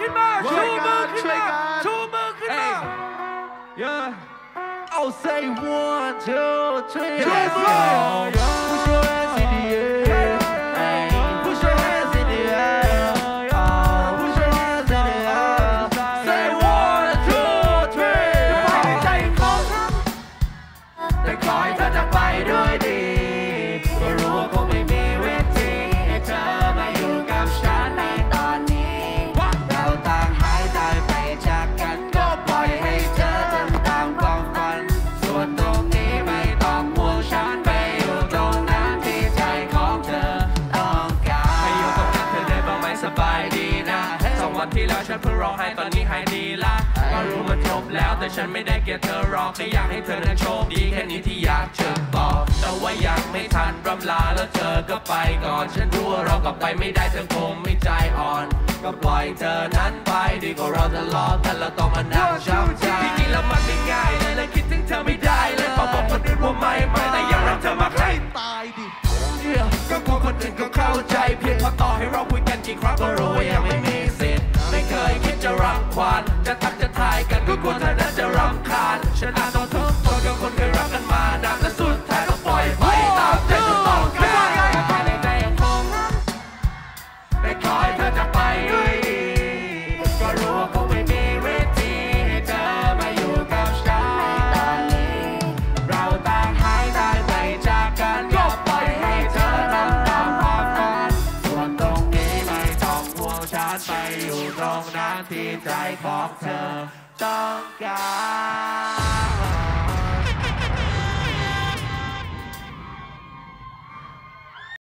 ขึ้นมาชูมือขึ้นมาชูมือขึ้นมา I'll say 1, 2, 3 Let's go Push your hands in the air Push your hands in the air Push your hands in the air Say 1, 2, 3ใจของฉันแต่ขอให้เธอจะไปด้วยดีก็รู้ว่าคงไม่มีวิธีให้เธอมาอยู่กับฉันในตอนนี้เราต่างหายตายไปจากกันก็ปล่อยให้เธอทำตามความฝันส่วนตรงนี้ไม่ต้องห่วงฉันไปอยู่ตรงนั้นที่ใจของเธอต้องการไปอยู่ตรงนั้นเธอได้บ้างไหมสบายดีนะ2 วันที่แล้วฉันเพิ่งร้องไห้ตอนนี้หายดีละก็รู้มันจบแล้วแต่ฉันไม่ได้เกลียดเธอหรอกแค่อยากให้เธอนั้นโชคดีแค่นี้ที่อยากจะบอกแต่ว่ายังไม่ทันร่ำลาแล้วเธอก็ไปก่อนฉันรู้ว่าเรากลับไปไม่ได้เธอคงไม่ใจอ่อนก็ปล่อยเธอนั้นไปดีกว่าเราทะเลาะกันแล้วต้องมานั่งช้ำใจที่จริงแล้วมันไม่ง่ายเลยและคิดถึงเธอไม่ได้เลยบอกคนอื่นว่าไม่แต่ยังรักเธอมากให้ตายดิก็กลัวคนอื่นก็เข้าใจเพียงพอต่อให้เราคุยกันกี่ครั้งก็รู้ว่ายังไม่มีสิทธิ์ไม่เคยคิดจะรังควานจะทักจะทายกันก็กลัวเธอนั้นจะรำคาญฉันอาจต้องทุกคนกับคนเคยรักกันมานานและสุดท้ายก็ปล่อยไปตามใจเธอต้องการภายในใจยังคงไม่คอยเธอจะไปด้วยดีก็รู้ว่าคงไม่มีวิธีให้เธอมาอยู่กับฉันในตอนนี้เราต่างหายตายไปจากกันก็ปล่อยให้เธอทำตามความฝันส่วนตรงนี้ไม่ต้องห่วงฉันไปอยู่ตรงนั้นที่ใจของเธอต้องการ